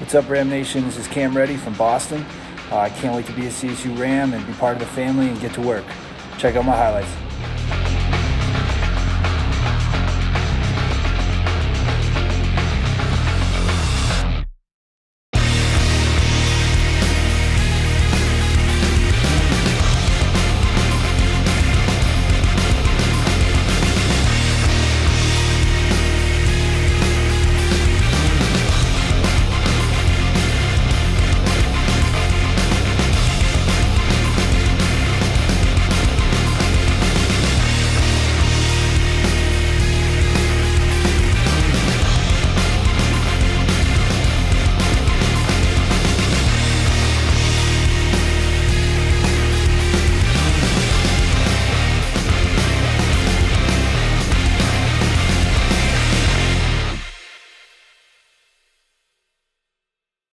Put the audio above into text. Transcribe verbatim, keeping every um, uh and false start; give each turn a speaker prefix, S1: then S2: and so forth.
S1: What's up, Ram Nation? This is Cam Reddy from Boston. Uh, I can't wait to be a C S U Ram and be part of the family and get to work. Check out my highlights.